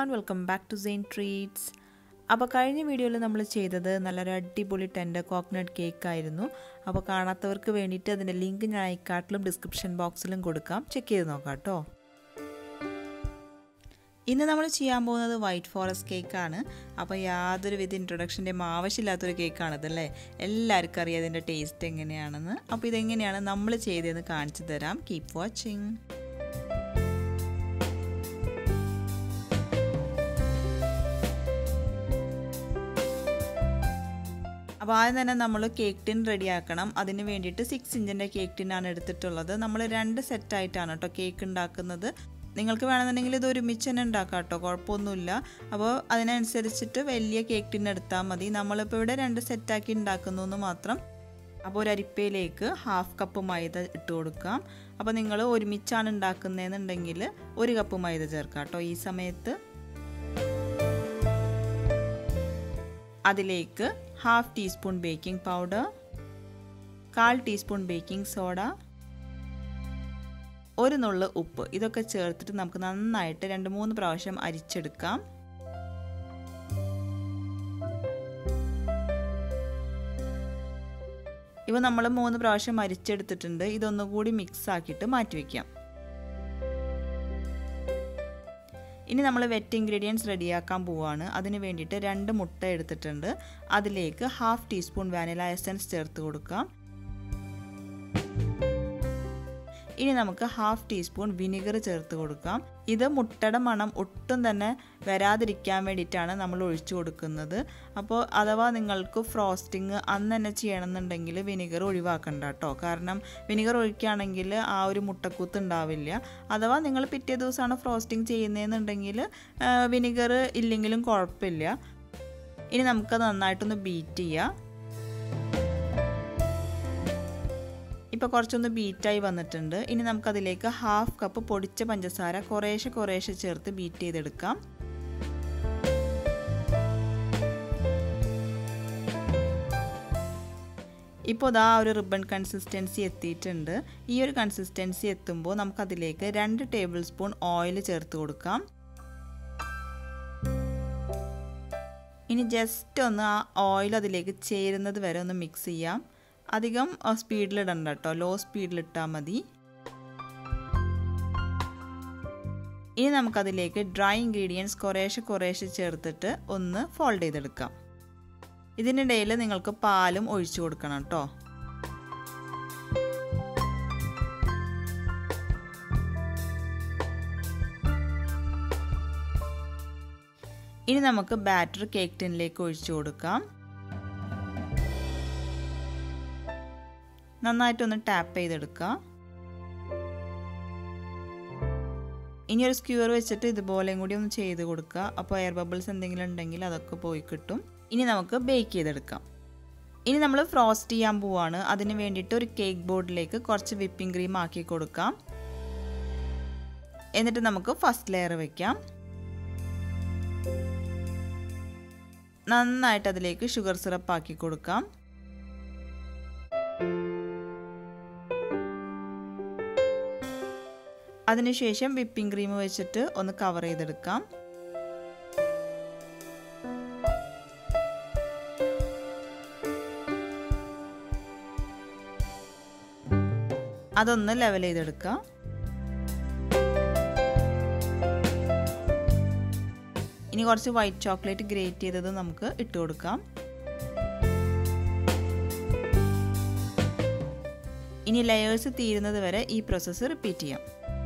everyone, welcome back to Zayn Treats. അപ്പോൾ കഴിഞ്ഞ വീഡിയോയിൽ നമ്മൾ ചെയ്തത് നല്ലൊരു അടിപൊളി ടെൻഡർ കോക്കനട്ട് കേക്ക് ആയിരുന്നു. അപ്പോൾ കാണാത്തവർക്ക് വേണ്ടിയിട്ട് അതിൻ്റെ ലിങ്ക് ഞാൻ ഐക്കാർട്ടിലും ഡിസ്ക്രിപ്ഷൻ ബോക്സിലും കൊടുക്കാം, ചെക്ക് ചെയ്ത് നോക്കാം കേട്ടോ. ഇന്ന് നമ്മൾ ചെയ്യാൻ പോകുന്നത് വൈറ്റ് ഫോറസ്റ്റ് കേക്കാണ്. അപ്പോൾ യാതൊരുവിധ ഇൻട്രൊഡക്ഷൻ്റെയും ആവശ്യമില്ലാത്തൊരു കേക്കാണിതല്ലേ. എല്ലാവർക്കും അറിയാം ഇതിൻ്റെ ടേസ്റ്റ് എങ്ങനെയാണെന്ന്. അപ്പോൾ ഇതെങ്ങനെയാണ് നമ്മൾ ചെയ്തതെന്ന് കാണിച്ചു തരാം. Keep watching. അപ്പോൾ ആദ്യം തന്നെ നമ്മൾ കേക്ക് ടിൻ റെഡിയാക്കണം. അതിന് വേണ്ടിയിട്ട് 6 ഇഞ്ചിൻ്റെ കേക്ക് ടിന്നാണ് എടുത്തിട്ടുള്ളത്. നമ്മൾ 2 സെറ്റായിട്ടാണ് കേട്ടോ കേക്ക് ഉണ്ടാക്കുന്നത്. നിങ്ങൾക്ക് വേണമെന്നുണ്ടെങ്കിൽ ഇത് ഒരുമിച്ച് തന്നെ ഉണ്ടാക്കാം കേട്ടോ, കുഴപ്പമൊന്നുമില്ല. അപ്പോൾ അതിനനുസരിച്ചിട്ട് വലിയ കേക്ക് ടിൻ എടുത്താൽ മതി. നമ്മളിപ്പോൾ ഇവിടെ 2 സെറ്റാക്കി ഉണ്ടാക്കുന്നു എന്ന് മാത്രം. അപ്പോൾ ഒരു അരിപ്പയിലേക്ക് 1/2 കപ്പ് മൈദ ഇട്ട് കൊടുക്കാം. അപ്പോൾ നിങ്ങൾ ഒരുമിച്ചാണ് ഉണ്ടാക്കുന്നതെന്നുണ്ടെങ്കിൽ 1 കപ്പ് മൈദ ചേർക്കാം കേട്ടോ ഈ സമയത്ത്. അതിലേക്ക് 1/2 teaspoon baking powder, 1/4 teaspoon baking soda, 1 നുള്ള് ഉപ്പ്, ഇതൊക്കെ ചേർത്തിട്ട് നമുക്ക് നന്നായിട്ട് 2-3 പ്രാവശ്യം അരിച്ചെടുക്കാം. ഇവ നമ്മൾ 3 പ്രാവശ്യം അരിച്ചെടുത്തിട്ടുണ്ട്. ഇതൊന്നുകൂടി മിക്സ് ആക്കിയിട്ട് മാറ്റി വയ്ക്കാം. ഇനി നമ്മൾ വെറ്റ് ഇൻഗ്രീഡിയൻസ് റെഡിയാക്കാൻ പോവുകയാണ്. അതിന് വേണ്ടിയിട്ട് 2 മുട്ട എടുത്തിട്ടുണ്ട്. അതിലേക്ക് 1/2 ടീസ്പൂൺ വാനില എസൻസ് ചേർത്ത് കൊടുക്കാം. ഇനി നമുക്ക് 1/2 ടീസ്പൂൺ വിനിഗർ ചേർത്ത് കൊടുക്കാം. ഇത് മുട്ടയുടെ മണം ഒട്ടും തന്നെ വരാതിരിക്കാൻ വേണ്ടിയിട്ടാണ് നമ്മൾ ഒഴിച്ചു കൊടുക്കുന്നത്. അപ്പോൾ അഥവാ നിങ്ങൾക്ക് ഫ്രോസ്റ്റിംഗ് അന്ന് തന്നെ ചെയ്യണമെന്നുണ്ടെങ്കിൽ വിനിഗർ ഒഴിവാക്കണ്ട കേട്ടോ. കാരണം വിനിഗർ ഒഴിക്കുകയാണെങ്കിൽ ആ ഒരു മുട്ടക്കൂത്ത് ഉണ്ടാവില്ല. അഥവാ നിങ്ങൾ പിറ്റേ ദിവസമാണ് ഫ്രോസ്റ്റിംഗ് ചെയ്യുന്നതെന്നുണ്ടെങ്കിൽ വിനിഗർ ഇല്ലെങ്കിലും കുഴപ്പമില്ല. ഇനി നമുക്കത് നന്നായിട്ടൊന്ന് ബീറ്റ് ചെയ്യാം. ഇപ്പോൾ കുറച്ചൊന്ന് ബീറ്റായി വന്നിട്ടുണ്ട്. ഇനി നമുക്കതിലേക്ക് 1/2 കപ്പ് പൊടിച്ച പഞ്ചസാര കുറേശ്ശെ ചേർത്ത് ബീറ്റ് ചെയ്തെടുക്കാം. ഇപ്പോൾ ഇതാ ഒരു റിബൺ കൺസിസ്റ്റൻസി എത്തിയിട്ടുണ്ട്. ഈ ഒരു കൺസിസ്റ്റൻസി എത്തുമ്പോൾ നമുക്കതിലേക്ക് 2 ടേബിൾ സ്പൂൺ ഓയിൽ ചേർത്ത് കൊടുക്കാം. ഇനി ജസ്റ്റ് ഒന്ന് ആ ഓയിൽ അതിലേക്ക് ചേരുന്നത് വരെ ഒന്ന് മിക്സ് ചെയ്യാം. അധികം സ്പീഡിലിടണ്ട കേട്ടോ, ലോ സ്പീഡിലിട്ടാൽ മതി. ഇനി നമുക്കതിലേക്ക് ഡ്രൈ ഇൻഗ്രീഡിയൻസ് കുറേശ്ശെ ചേർത്തിട്ട് ഒന്ന് ഫോൾഡ് ചെയ്തെടുക്കാം. ഇതിനിടയിൽ നിങ്ങൾക്ക് പാലും ഒഴിച്ചു കൊടുക്കണം കേട്ടോ. ഇനി നമുക്ക് ബാറ്റർ കേക്ക് ടിന്നിലേക്ക് ഒഴിച്ചു കൊടുക്കാം. നന്നായിട്ടൊന്ന് ടാപ്പ് ചെയ്തെടുക്കുക. ഇനി ഒരു സ്ക്യൂർ വെച്ചിട്ട് ഇതുപോലെയും കൂടി ഒന്ന് ചെയ്ത് കൊടുക്കുക. അപ്പോൾ എയർ ബബിൾസ് എന്തെങ്കിലും ഉണ്ടെങ്കിൽ അതൊക്കെ പോയി കിട്ടും. ഇനി നമുക്ക് ബേക്ക് ചെയ്തെടുക്കാം. ഇനി നമ്മൾ ഫ്രോസ്റ്റ് ചെയ്യാൻ പോവാണ്. അതിന് വേണ്ടിയിട്ട് ഒരു കേക്ക് ബോർഡിലേക്ക് കുറച്ച് വിപ്പിംഗ് ക്രീം ആക്കി കൊടുക്കാം. എന്നിട്ട് നമുക്ക് ഫസ്റ്റ് ലെയർ വയ്ക്കാം. നന്നായിട്ട് അതിലേക്ക് ഷുഗർ സിറപ്പ് ആക്കി കൊടുക്കാം. അതിനുശേഷം വിപ്പിംഗ് ക്രീം വെച്ചിട്ട് ഒന്ന് കവർ ചെയ്തെടുക്കാം. അതൊന്ന് ലെവൽ ചെയ്തെടുക്കാം. ഇനി കുറച്ച് വൈറ്റ് ചോക്ലേറ്റ് ഗ്രേറ്റ് ചെയ്തത് നമുക്ക് ഇട്ട് കൊടുക്കാം. ഇനി ലെയേഴ്സ് തീരുന്നത് വരെ ഈ പ്രോസസ്സ് റിപ്പീറ്റ് ചെയ്യാം.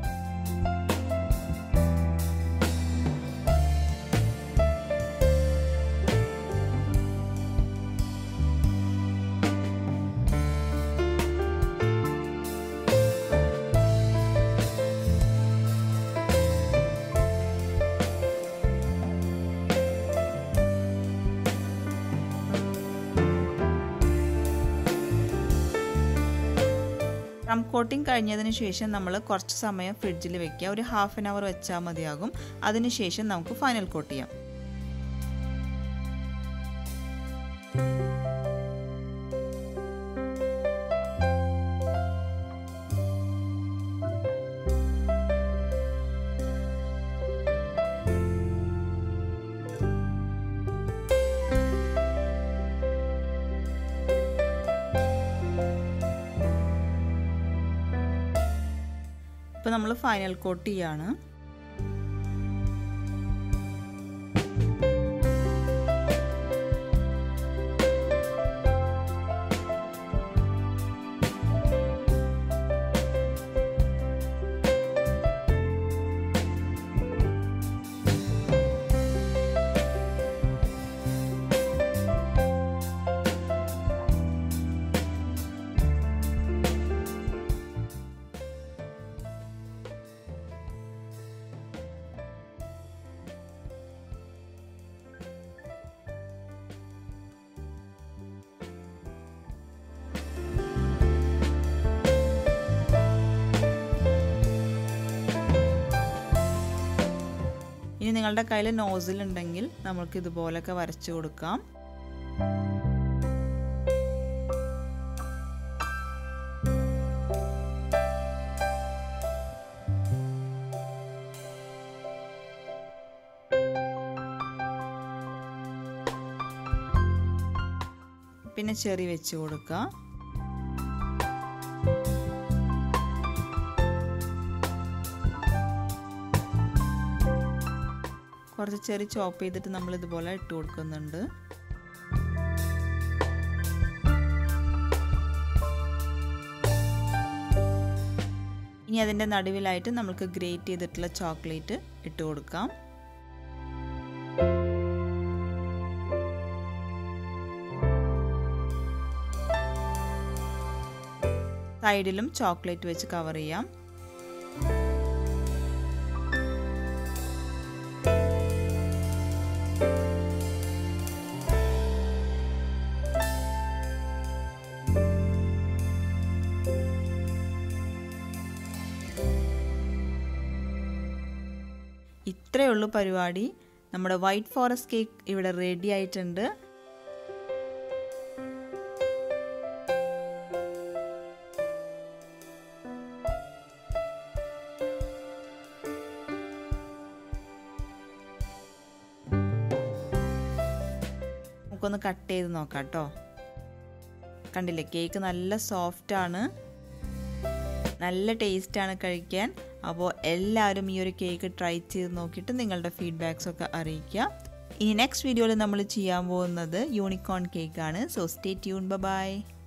ക്രം കോട്ടിംഗ് കഴിഞ്ഞതിന് ശേഷം നമ്മൾ കുറച്ച് സമയം ഫ്രിഡ്ജിൽ വെക്കുക. ഒരു 1/2 hour വെച്ചാൽ മതിയാകും. അതിനുശേഷം നമുക്ക് ഫൈനൽ കോട്ട് ചെയ്യാം. ഇപ്പോൾ നമ്മൾ ഫൈനൽ കോട്ട് ചെയ്യാണ്. ഇനി നിങ്ങളുടെ കയ്യിൽ നോസിൽ ഉണ്ടെങ്കിൽ നമുക്ക് ഇതുപോലൊക്കെ വരച്ചു കൊടുക്കാം. പിന്നെ ചെറി വെച്ച് കൊടുക്കുക. കുറച്ച് ചെറി ചോപ്പ് ചെയ്തിട്ട് നമ്മൾ ഇതുപോലെ ഇട്ട് കൊടുക്കുന്നുണ്ട്. ഇനി അതിൻ്റെ നടുവിലായിട്ട് നമുക്ക് ഗ്രേറ്റ് ചെയ്തിട്ടുള്ള ചോക്ലേറ്റ് ഇട്ട് കൊടുക്കാം. സൈഡിലും ചോക്ലേറ്റ് വെച്ച് കവർ ചെയ്യാം. ഇത്രയേ ഉള്ളൂ പരിപാടി. നമ്മുടെ വൈറ്റ് ഫോറസ്റ്റ് കേക്ക് ഇവിടെ റെഡി ആയിട്ടുണ്ട്. നമുക്കൊന്ന് കട്ട് ചെയ്ത് നോക്കാം കേട്ടോ. കണ്ടില്ലേ, കേക്ക് നല്ല സോഫ്റ്റാണ്, നല്ല ടേസ്റ്റാണ് കഴിക്കാൻ. അപ്പോൾ എല്ലാവരും ഈ ഒരു കേക്ക് ട്രൈ ചെയ്ത് നോക്കിയിട്ട് നിങ്ങളുടെ ഫീഡ്ബാക്സൊക്കെ അറിയിക്കുക. ഇനി നെക്സ്റ്റ് വീഡിയോയിൽ നമ്മൾ ചെയ്യാൻ പോകുന്നത് യൂണിക്കോൺ കേക്കാണ്. So stay tune. ബൈ.